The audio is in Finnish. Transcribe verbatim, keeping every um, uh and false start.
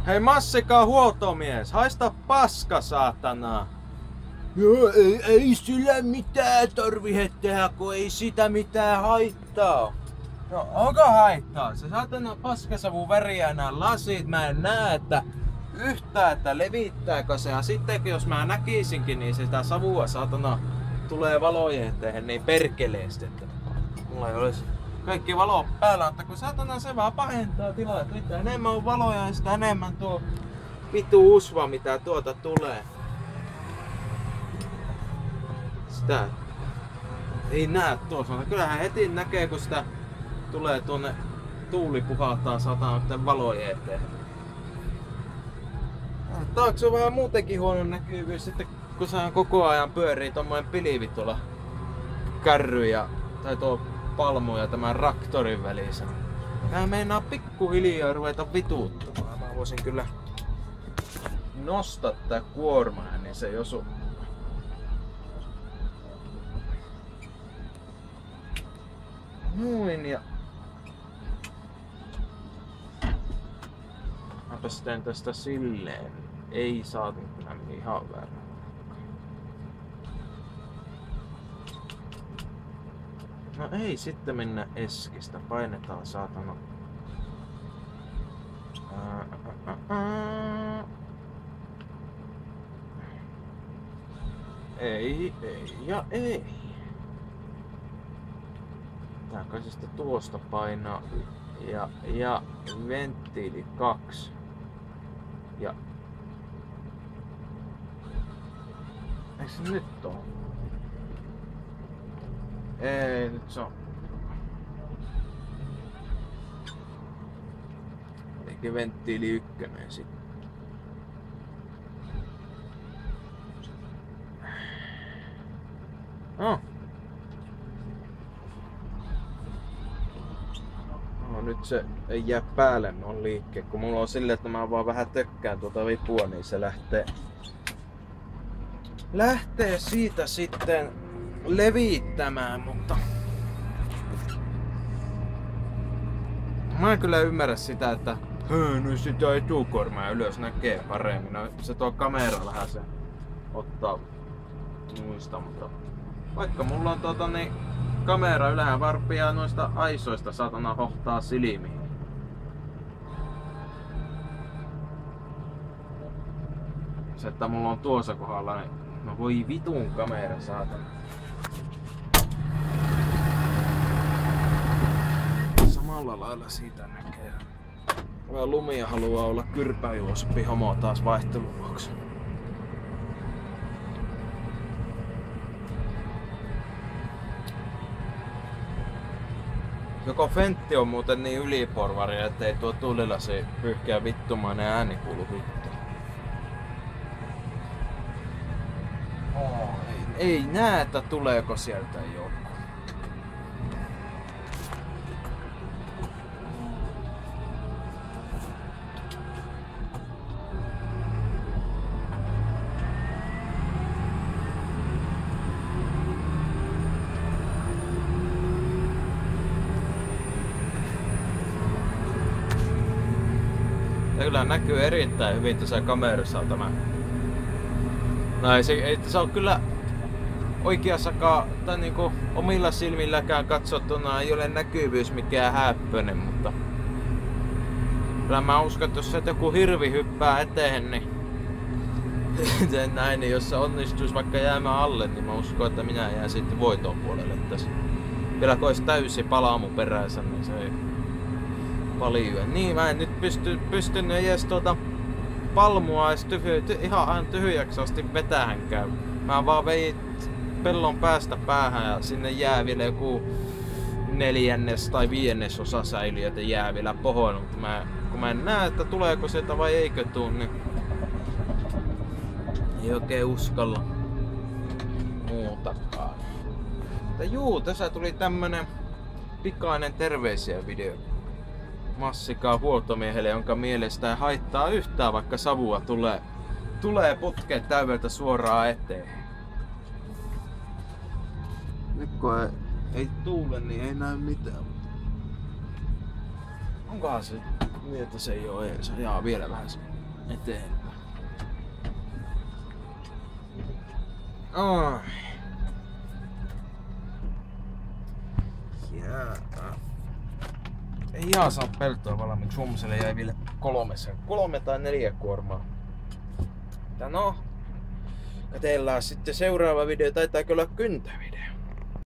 Hei Massika huoltomies, haista paska saatana. Joo, ei, ei sillä mitään tarvitse tehdä, kun ei sitä mitään haittaa. No onko haittaa? Se saatana paskasavu väriä nää lasit, mä en näe, että yhtään, että levittääkö se. Ja sitten jos mä näkisinkin, niin sitä savua saatana tulee valojen eteen niin perkeleesti, että mulla ei olisi kaikki valo päällä, mutta kun saatana se vaan pahentaa tilaa, että mitä enemmän on valoja, niin sitä enemmän tuo vitu usva, mitä tuota tulee. Sitä ei näe tuossa, mutta kyllähän heti näkee, kun sitä tulee tuonne tuuli puhaltaa saatana valojen eteen. Taakse on vähän muutenkin huono näkyvyys sitten, kun se koko ajan pyörii tommoinen pilvi tuolla kärry ja tai tuo palmu ja tämän raktorin välissä. Tää meinaa pikkuhiljaa ruveta vituuttamaan. Mä voisin kyllä nostaa tää kuormaa, niin se ei osu. Noin ja... Mäpäs teen tästä silleen. Ei saatu kyllä ihan väärä. No ei sitten mennä eskistä. Painetaan saatana. Ää, ää, ää. Ei, ei ja ei. Tää kai se sitten tuosta painaa. Ja, ja venttiili kaksi. Ja... Eikö se nyt oo? Ei, nyt se on. Eikä venttiili ykkönen sitten. Oh. No, nyt se ei jää päälle on liikkeen, kun mulla on silleen, että mä vaan vähän tökkään tuota vipua, niin se lähtee lähtee siitä sitten levittämään, mutta mä en kyllä ymmärrä sitä, että höö, nyt sitä etukormaa ylös näkee paremmin. No, se tuo kamera vähän se ottaa muista, mutta vaikka mulla on tuota niin kamera ylhäällä varpia noista aisoista saatana hohtaa silmiin. Se, että mulla on tuossa kohdalla, niin no voi vitun kamera saatana. Samalla lailla siitä näkee. Mä lumia haluaa olla kyrpäjuospi homo taas vaihtelun vuoksi. Joko Fentti on muuten niin yliporvari, ettei tuo tulilasi pyyhkeä vittumainen ääni kuulu vittu. Oh, ei, ei näe, että tuleeko sieltä joku. Ja kyllä näkyy erittäin hyvin tässä kamerassa tämä. No ei se, ei se on kyllä oikeassakaan, tai niinku omilla silmilläkään katsottuna ei ole näkyvyys mikään häppönen, mutta kyllä mä uskon, että jos sieltä joku hirvi hyppää eteen, niin näin, niin jos se onnistuisi vaikka jäämään alle, niin mä uskon, että minä jään sitten voiton puolelle tässä. Vielä kun olisi täysi palamuperäisä, niin se ei paljon. Niin, mä en nyt pysty, pystynyt edes tuota palmua edes tyhy, ty, ihan tyhjäksi asti vetähänkään. Mä vaan vein pellon päästä päähän ja sinne jää vielä joku neljännes tai viiennes osa säiliöitä jää vielä pohon. Mutta mä, kun mä en näe, että tuleeko sieltä vai eikö tuu, niin ei oikein uskalla muutakaan. Mutta juu, tässä tuli tämmönen pikainen terveisiä video Massikaa huoltomiehelle, jonka mielestä ei haittaa yhtään, vaikka savua tulee, tulee putkeet täydeltä suoraan eteen. Nyt kun ei, ei tuule, niin ei näy mitään. Onkohan se niin, että se ei oo ees? Jaa, vielä vähän se. eteenpäin. Ai. Jää. Ei ihan saa peltoa valmiiksi. Suomiselle jäi vielä kolme, sen- kolme tai neljä kuormaa. Mutta no, katsellaan sitten seuraava video. Taitaa kyllä olla kyntävideo.